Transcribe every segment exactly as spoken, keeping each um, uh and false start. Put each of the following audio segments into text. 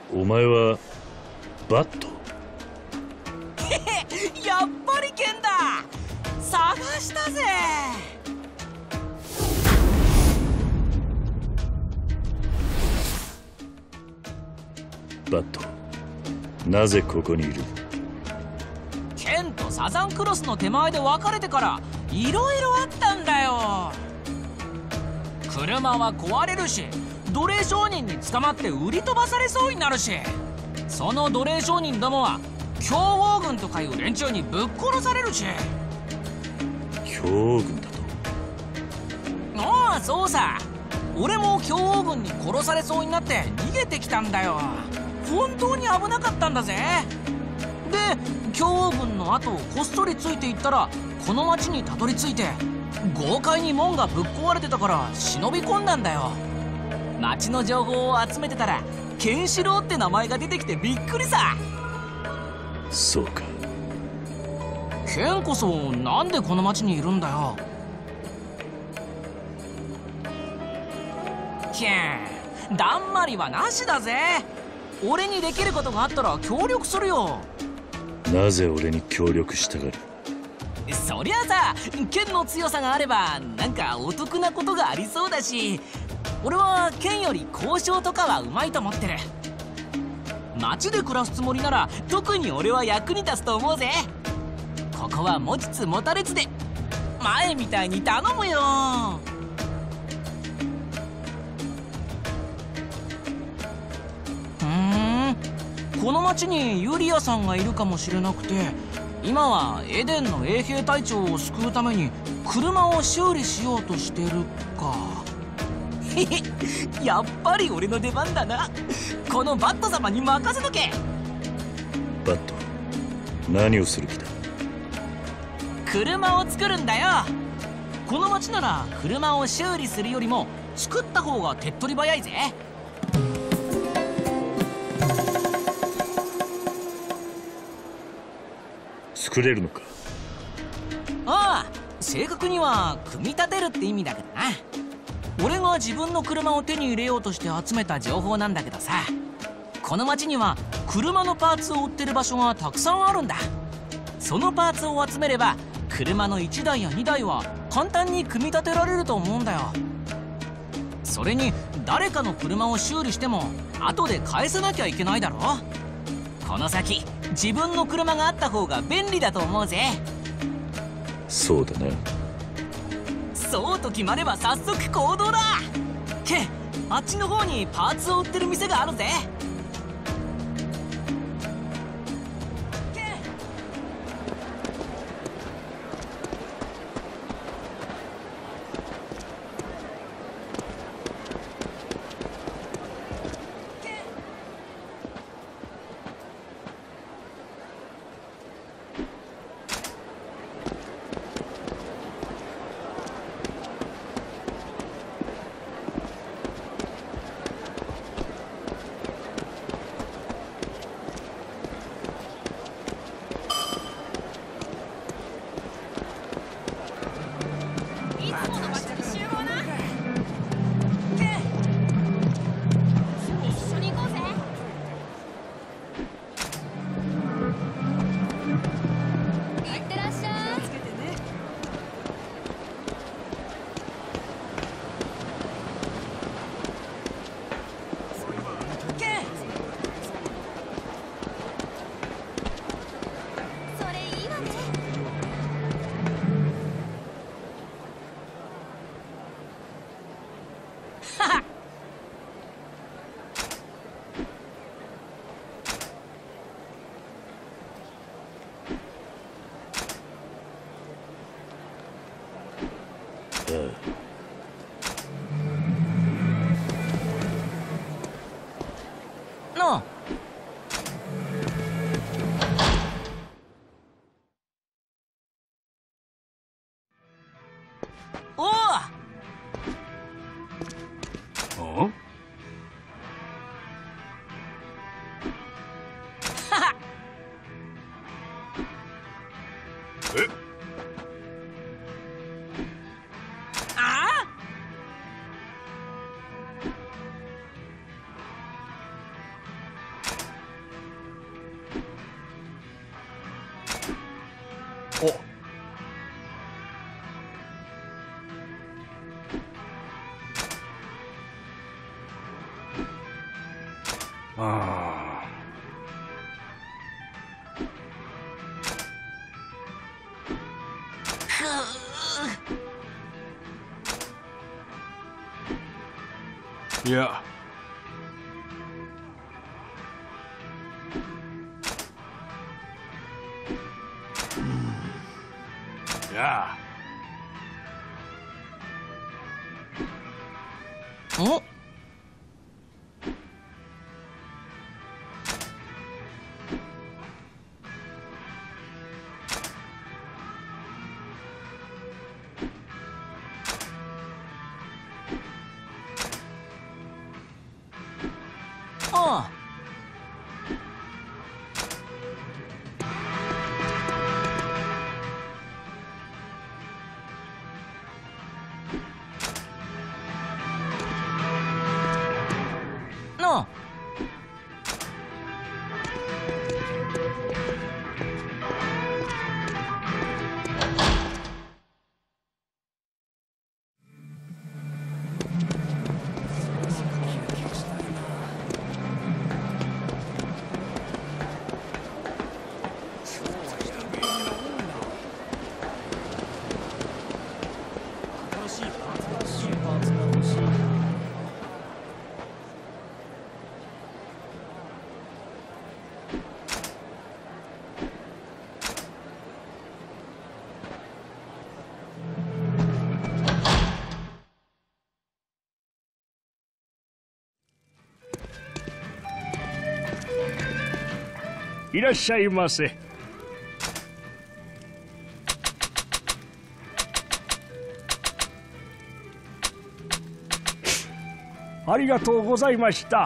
お前はバット？ やっぱり剣だ。探したぜ。 バット、なぜここにいる？ 剣とサザンクロスの手前で別れてからいろいろあったんだよ。車は壊れるし、奴隷商人に捕まって売り飛ばされそうになるし、その奴隷商人どもは強豪軍とかいう連中にぶっ殺されるし。 強豪軍だと？ ああ、そうさ。俺も強豪軍に殺されそうになって逃げてきたんだよ。本当に危なかったんだぜ。で、強豪軍の後をこっそりついていったらこの町にたどり着いて、豪快に門がぶっ壊れてたから忍び込んだんだよ。町の情報を集めてたらケンシロウって名前が出てきてびっくりさ。 そうか。 ケンこそなんでこの町にいるんだよ。ケン、だんまりはなしだぜ。俺にできることがあったら協力するよ。 なぜ俺に協力したがる？ そりゃさ、剣の強さがあればなんかお得なことがありそうだし、俺は剣より交渉とかはうまいと思ってる。町で暮らすつもりなら特に俺は役に立つと思うぜ。ここは持ちつ持たれつで前みたいに頼むよ。ふーん、この町にユリアさんがいるかもしれなくて、今はエデンの衛兵隊長を救うために車を修理しようとしてるか。やっぱり俺の出番だな。このバット様に任せとけ。 バット、何をする気だ？ 車を作るんだよ。この町なら車を修理するよりも作った方が手っ取り早いぜ。 作れるのか？ ああ、正確には組み立てるって意味だけどな。俺が自分の車を手に入れようとして集めた情報なんだけどさ、この町には車のパーツを売ってる場所がたくさんあるんだ。そのパーツを集めれば車のいちだいやにだいは簡単に組み立てられると思うんだよ。それに誰かの車を修理しても後で返さなきゃいけないだろ。この先自分の車があった方が便利だと思うぜ。 そうだな。 そうと決まれば早速行動だ。ケン、あっちの方にパーツを売ってる店があるぜ。ケン、なあ、おお。 あ？え？ ああ？ ？ おあいやいやおあなあいらっしゃいませ。ありがとうございました。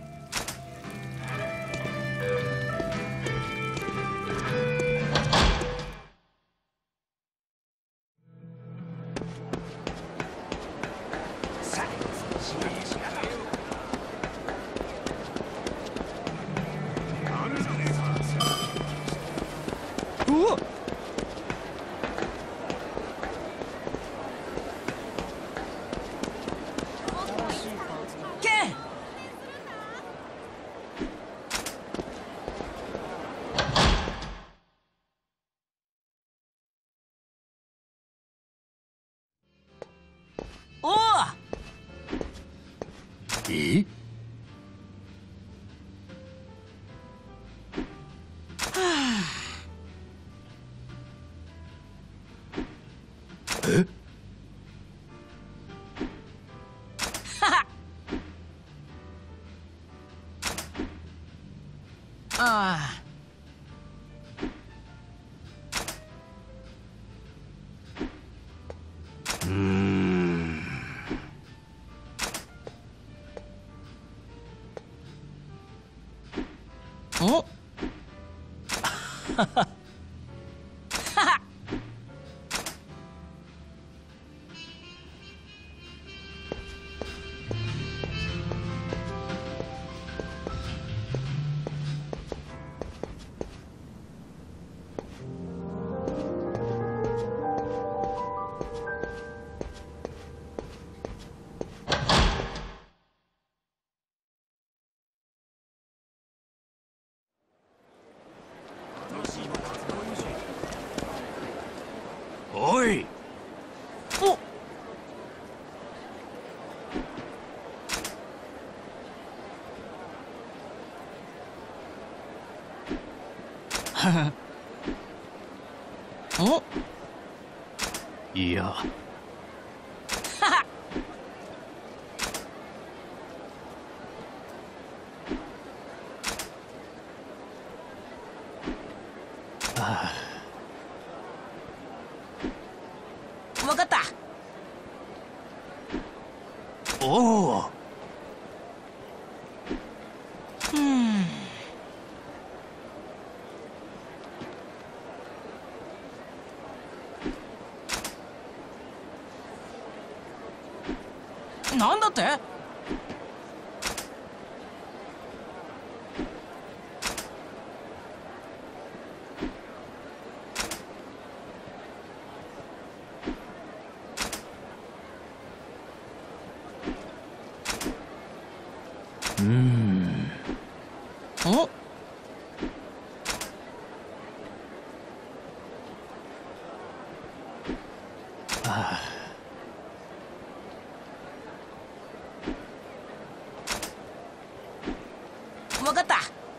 うわっケンおおええああうーんおおいおおいやあわかったおおうんなんだってうーん。 おあわかった。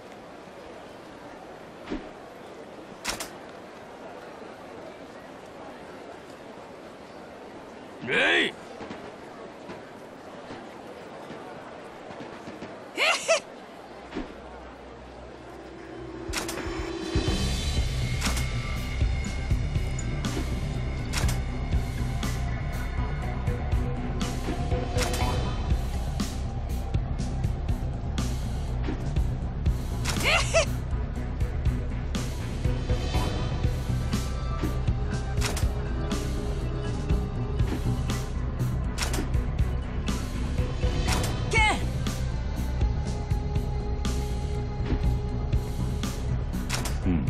えい。 ケン。 うん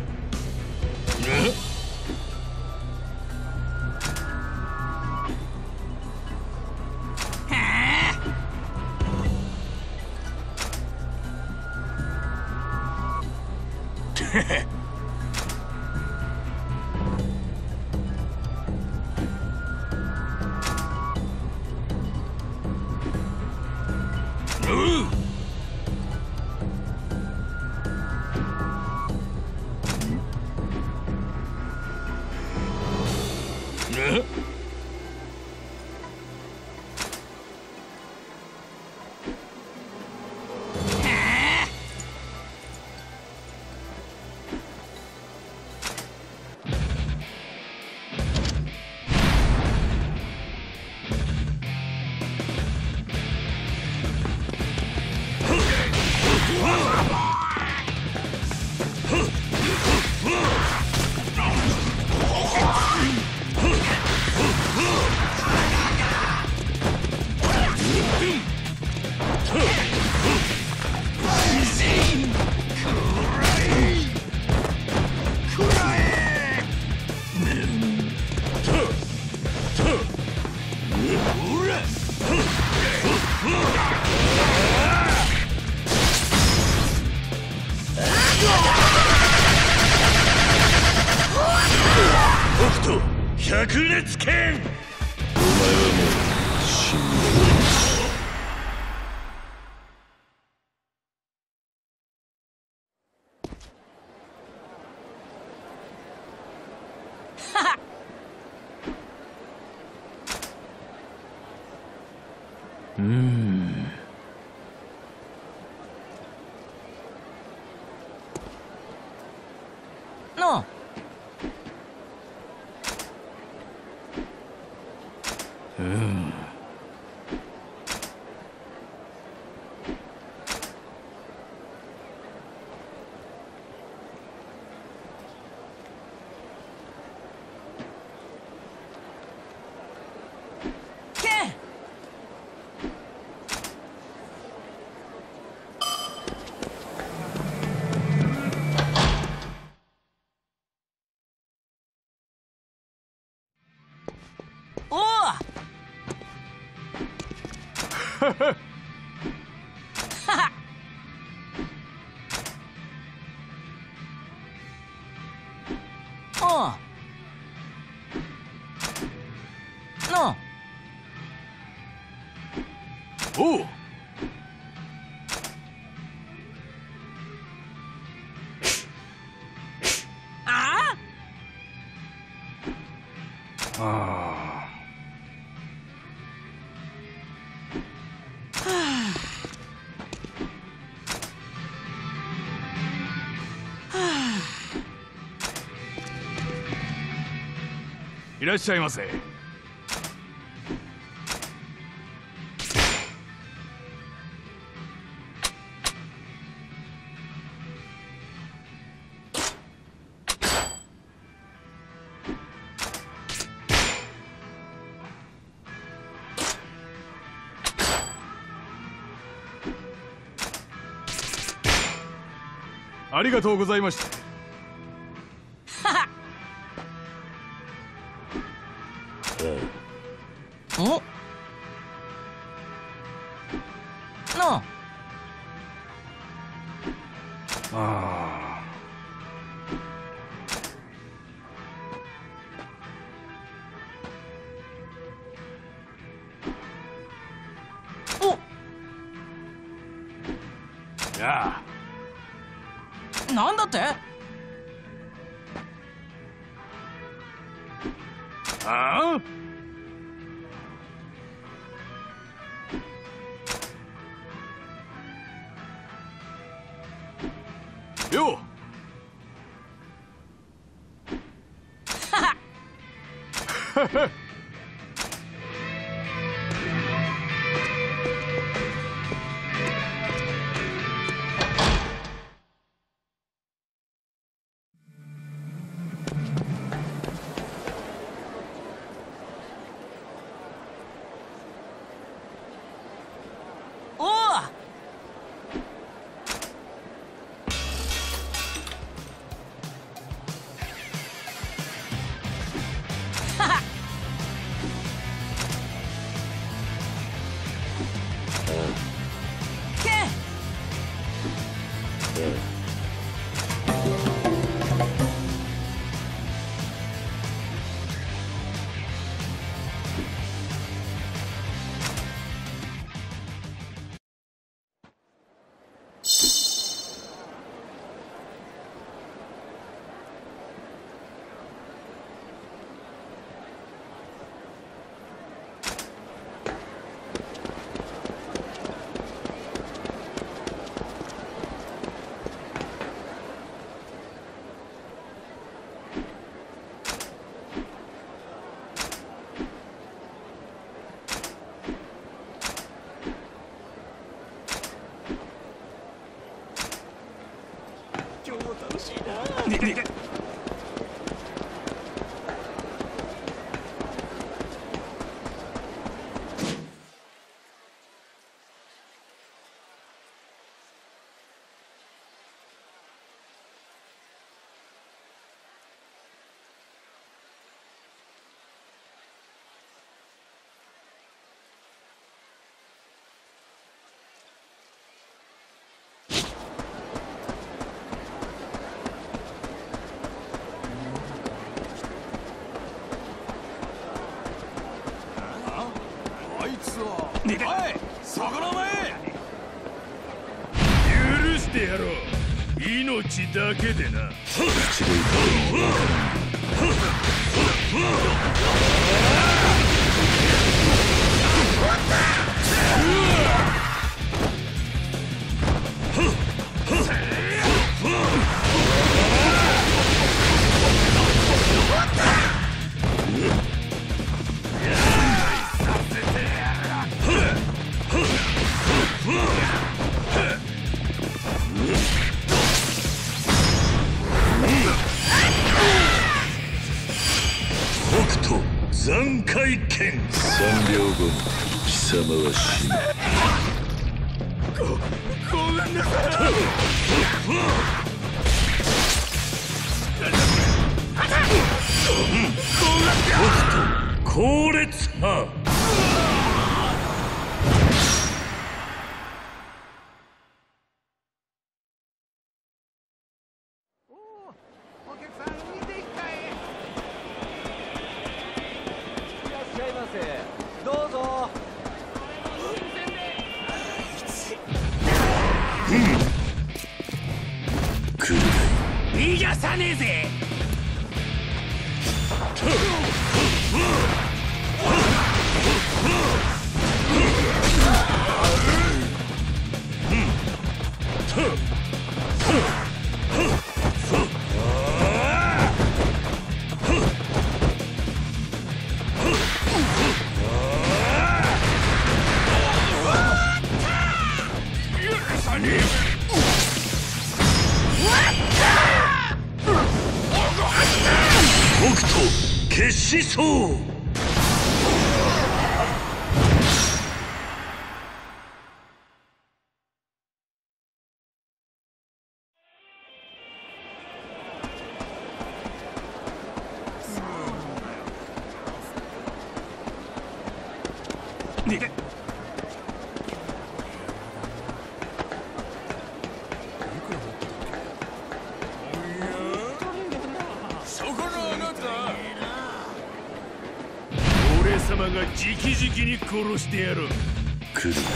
北斗百裂拳。お前はもう死んでいる。 うーん。 のううーん。 ケン。おお。はは。おう。のう。 おう。 ああ。 ああ。いらっしゃいませ。ありがとうございました。 はは。おのう。 あおっ、 やあ、 なんだって？ ああ、よっおお、けん。今日も楽しいな。 あいつは、おい、そこの前。 許してやろう。命だけでな。北斗残骸剣。三秒後に貴様は死ぬ。ご、ごめんなさい。北斗後列派。 お客さん見ていきたい。いらっしゃいませ。どうぞ。 来る逃がさねえぜ。北斗決死走。ねが直々に殺してやろう。来るな。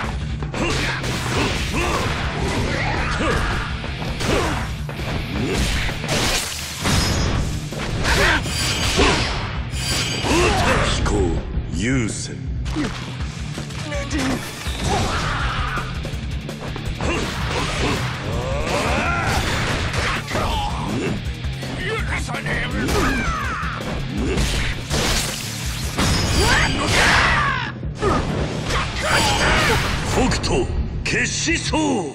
飛行優先。北斗決死走。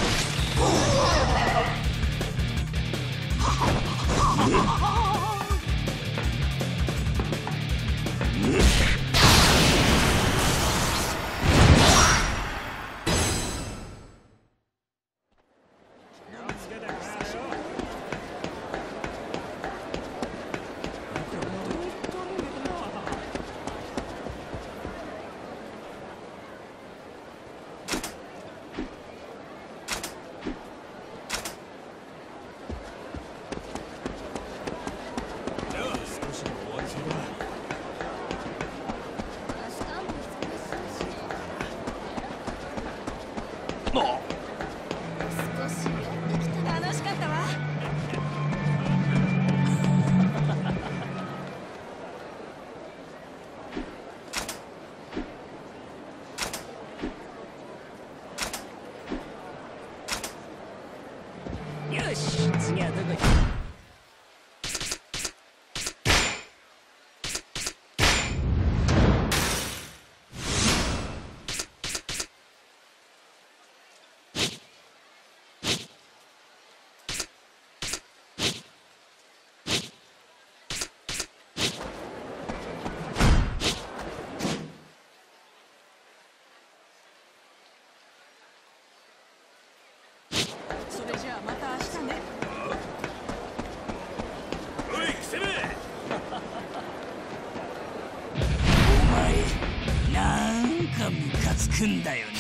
つくんだよね。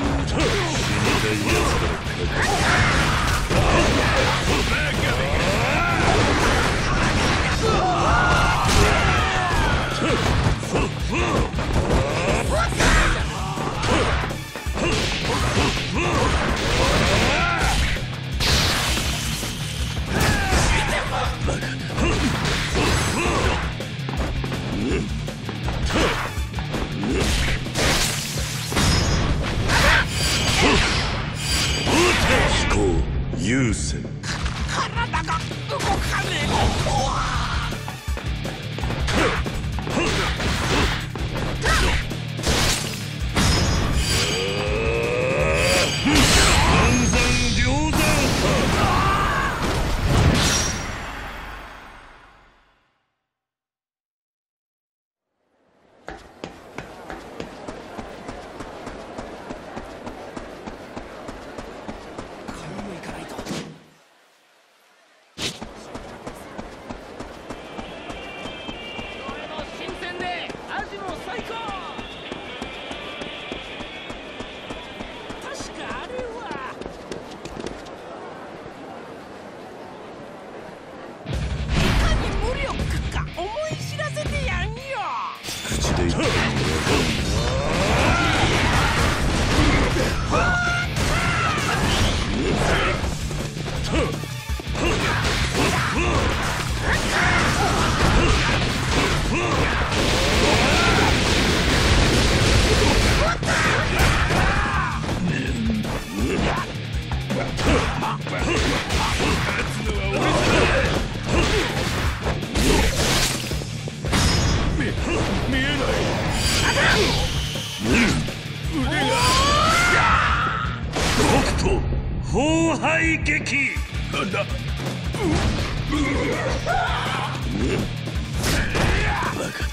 優先。体が動かねえ。暗算両断。砲撃撃。なんだ。バカ。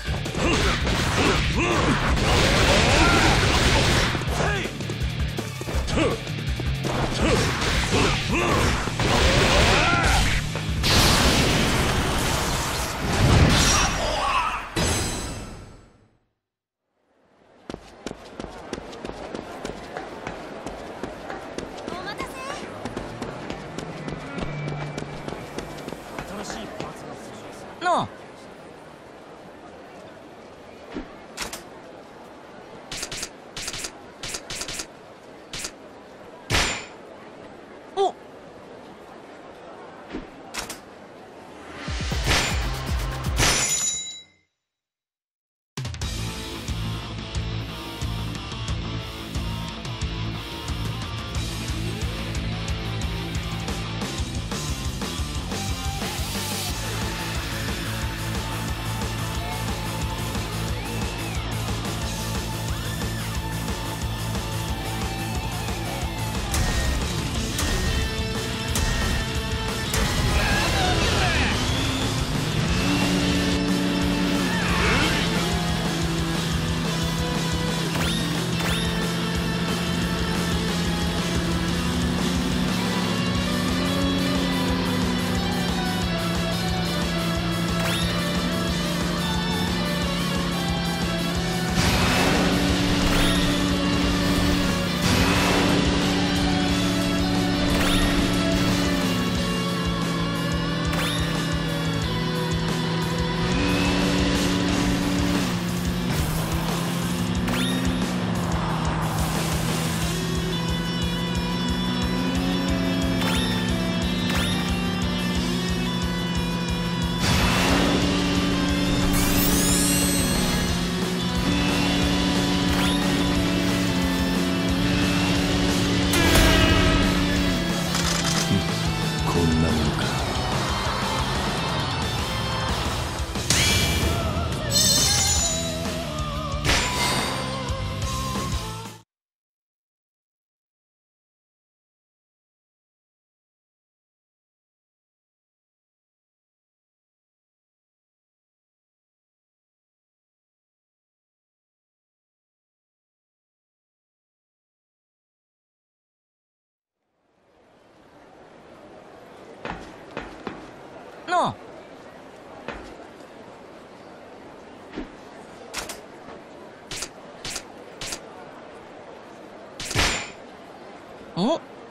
なあ。ん